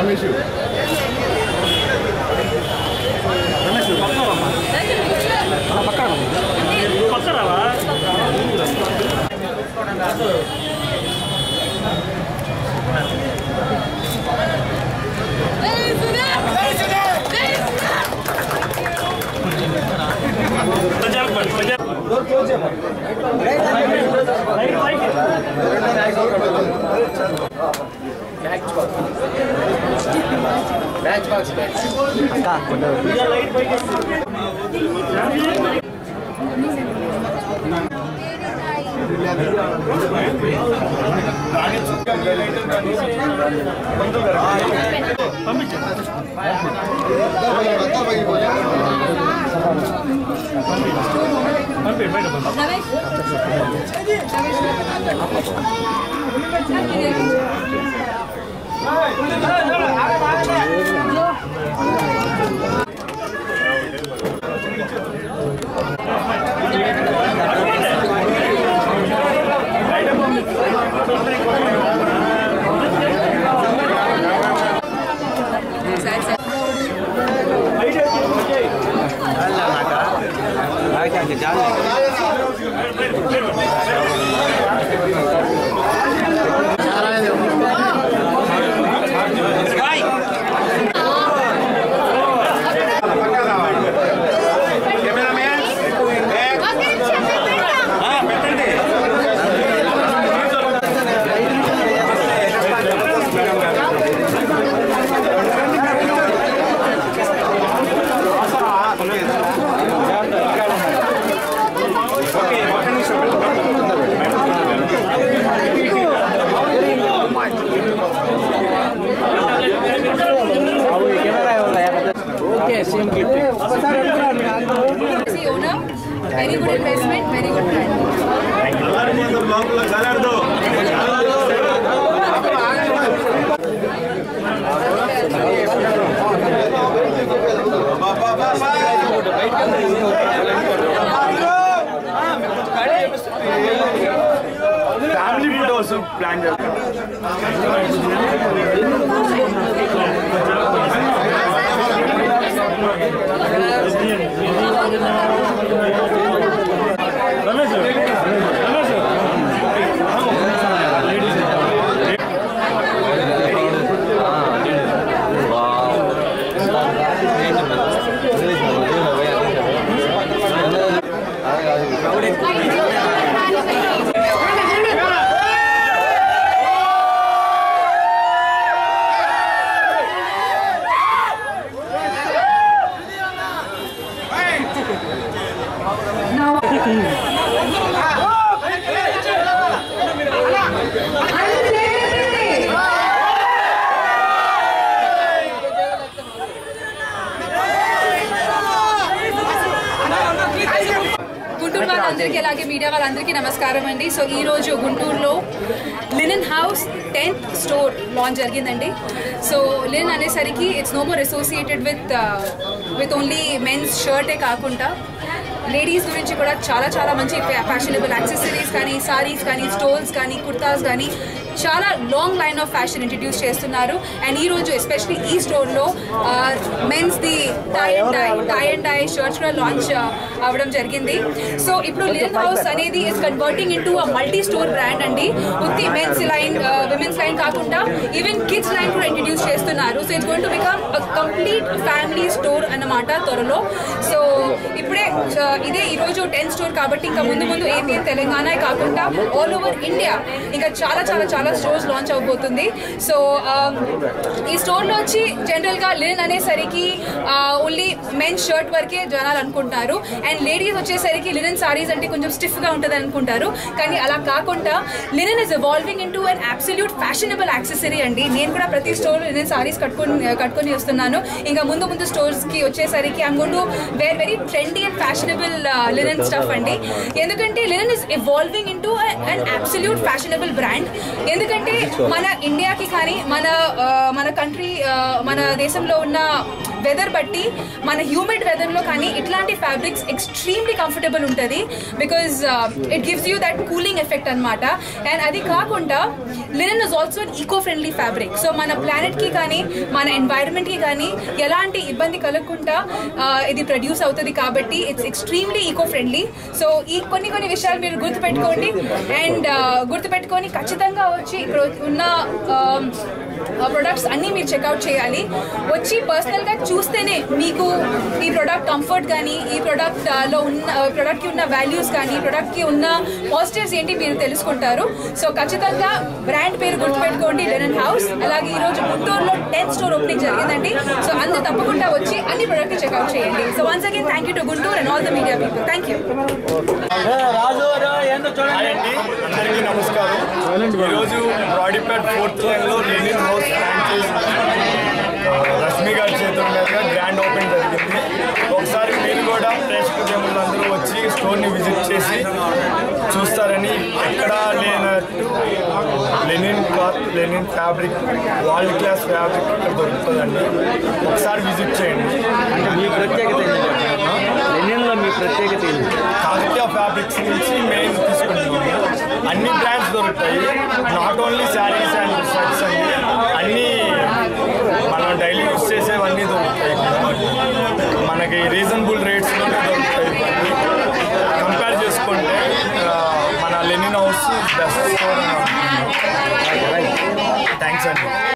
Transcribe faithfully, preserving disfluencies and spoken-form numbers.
Ramesh Very good investment, very good brand. Family food also planned. Guntur వాళ్ళందరికీ అలాగే media వాళ్ళందరికీ నమస్కారం అండి. సో ఈ రోజు గుంటూరులో linen house tenth store launch జరిగిందండి. సో లినన్ అనేసరికి it's no more associated with with only men's షర్టే కాకుండా లేడీస్ గురించి కూడా చాలా చాలా మంచి ఫ్యాషనబుల్ యాక్సెసరీస్ కానీ, సారీస్ కానీ, స్టోల్స్ కానీ, కుర్తాస్ కానీ చాలా long line of fashion introduce చేస్తున్నారు. అండ్ ఈ రోజు ఎస్పెషలీ ఈ స్టోర్లో men's the tie and dye tie and dye shirts కూడా లాంచ్ అవ్వడం జరిగింది. సో ఇప్పుడు లినన్ హౌస్ అనేది is converting into a multi store brand అండి. ఉత్తి మెన్స్ లైన్, విమెన్స్ లైన్ కాకుండా ఈవెన్ కిడ్స్ లైన్ కూడా ఇంట్రడ్యూస్ చేస్తున్నారు. So it's going to become a complete family store అన్నమాట త్వరలో. సో ఇప్పుడే ఇదే ఈరోజు టెన్త్ స్టోర్ కాబట్టి ఇంకా ముందు ముందు ఏపీ తెలంగాణ కాకుండా ఆల్ ఓవర్ ఇండియా ఇంకా చాలా చాలా చాలా స్టోర్స్ లాంచ్ అవబోతుంది. సో ఈ స్టోర్లో వచ్చి జనరల్గా లినన్ అనేసరికి ఓన్లీ మెన్స్ షర్ట్ వరకే జనాలు అనుకుంటారు. అండ్ లేడీస్ వచ్చేసరికి లినన్ సారీస్ అంటే కొంచెం స్టిఫ్గా ఉంటుంది అనుకుంటారు. కానీ అలా కాకుండా linen is evolving into an absolute fashionable accessory అండి. నేను కూడా ప్రతి స్టోర్ లినన్ సారీస్ కట్టుకొని కట్టుకొని వస్తున్నాను. ఇంకా ముందు ముందు స్టోర్స్కి వచ్చేసరికి I'm going to wear very trendy and fashionable linen stuff అండి. ఎందుకంటే linen is evolving into an absolute fashionable brand. ఎందుకంటే మన ఇండియాకి కానీ మన మన కంట్రీ మన దేశంలో ఉన్న వెదర్ బట్టి మన హ్యూమిడ్ వెదర్లో కానీ ఇట్లాంటి ఫ్యాబ్రిక్స్ ఎక్స్ట్రీమ్లీ కంఫర్టబుల్ ఉంటుంది because it gives you that cooling effect అనమాట. అండ్ అది కాకుండా linen is also eco friendly fabric. So మన ప్లానెట్కి కానీ మన ఎన్వైరన్మెంట్కి కానీ ఎలాంటి ఇబ్బంది కలగకుండా ఇది ప్రొడ్యూస్ అవుతుంది కాబట్టి it's extremely eco friendly. So ఈ కొన్ని కొన్ని విషయాలు మీరు గుర్తుపెట్టుకోండి అండ్ గుర్తుపెట్టుకొని ఖచ్చితంగా వచ్చి ఇక్కడ ఉన్న ప్రొడక్ట్స్ అన్నీ మీరు చెక్అవుట్ చేయాలి. వచ్చి పర్సనల్గా చూస్తేనే మీకు ఈ ప్రోడక్ట్ కంఫర్ట్ కానీ ఈ ప్రోడక్ట్లో ఉన్న ప్రోడక్ట్కి ఉన్న వాల్యూస్ కానీ ప్రోడక్ట్కి ఉన్న పాజిటివ్స్ ఏంటి మీరు తెలుసుకుంటారు. సో ఖచ్చితంగా బ్రాండ్ పేరు గుర్తుపెట్టుకోండి, లినెన్ హౌస్. అలాగే ఈరోజు గుంటూరులో టెన్త్ స్టోర్ ఓపెనింగ్ జరిగిందండి. సో అందరూ తప్పకుండా వచ్చి అన్ని ప్రోడక్ట్ని చెక్అవుట్ చేయండి. So once again thank you to Guntur and all the media people. Thank you. అందరికీ నమస్కారం. ఈరోజు బ్రాడీపేట్ ఫోర్త్ లైన్లో లినెన్ హౌస్ ఫ్రాంచైజ్ రష్మి గారి చేతుల మీదుగా గ్రాండ్ ఓపెన్ జరిగింది. ఒకసారి మీరు కూడా ప్రేక్షక దేవుళ్ళందరూ వచ్చి స్టోర్ని విజిట్ చేసి చూస్తారని, ఎక్కడా లేనట్టు linen cloth, linen fabric, world class fabric ఇక్కడ దొరుకుతుందండి. ఒకసారి విజిట్ చేయండి. అంటే మీ ప్రత్యేకత లెనిన్లో మీ ప్రత్యేకత ఏంటి? కాకతీయ ఫ్యాబ్రిక్స్ నుంచి మెయిన్ తీసుకుంటున్నాము. అన్ని బ్రాండ్స్ దొరుకుతాయి, not only sarees and shirts అండి, అన్నీ మనం డైలీ యూస్ చేసేవన్నీ దొరుకుతాయి. మనకి రీజనబుల్ రేట్స్లోనే దొరుకుతాయి. ఇవన్నీ కంపేర్ చేసుకుంటే మన linen house best store. Thanks అండి.